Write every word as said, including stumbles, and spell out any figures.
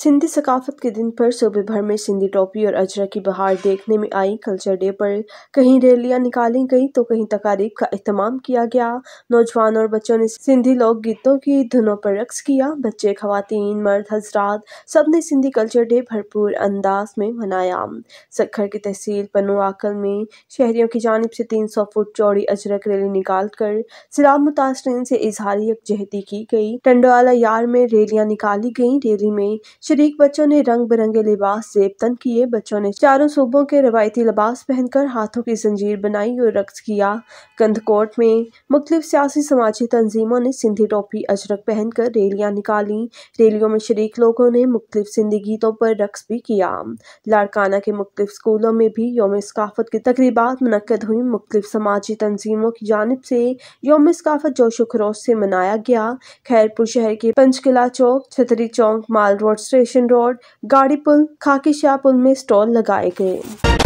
सिंधी सकाफत के दिन पर सूबे भर में सिंधी टोपी और अजरक की बहार देखने में आई। कल्चर डे पर कहीं रैलियां निकाली गई तो कहीं तकारीब का एहतमाम किया गया। नौजवान और बच्चों ने सिंधी लोक गीतों की धुनों पर रक्स किया। बच्चे, खवातीन, मर्द हजरात सबने सिंधी कल्चर डे भरपूर अंदाज में मनाया। सक्खर की तहसील पन्नू आकल में शहरियों की जानिब से तीन सौ फुट चौड़ी अजरक रैली निकाल कर सिराब मुतासरीन से इजहार यकजहती की गई। टंडोआला यार में रैलियां निकाली गई। रैली में शरीक बच्चों ने रंग बिरंगे लिबास जेब तन किए। बच्चों ने चारों सूबों के रवायती लिबास पहनकर हाथों की जंजीर बनाई और रक्स किया। कंदकोट में मुख्तलिफ सियासी समाजी तंजीमों ने सिंधी टोपी अजरक पहनकर रैलियां निकाली। रैलियों में शरीक लोगों ने मुख्तलिफ सिंधी गीतों पर रक्स भी किया। लाड़काना के मुख्तलिफ स्कूलों में भी यौम सकाफत की तकरीबात मुनक्कद हुई। मुख्तलिफ समाजी तंजीमों की जानिब से यौम सकाफत जोशो खरोश से मनाया गया। खैरपुर शहर के पंचकिला चौक, छतरी चौक, माल रोड, स्टेशन रोड, गाड़ी पुल, खाकी शाह पुल में स्टॉल लगाए गए।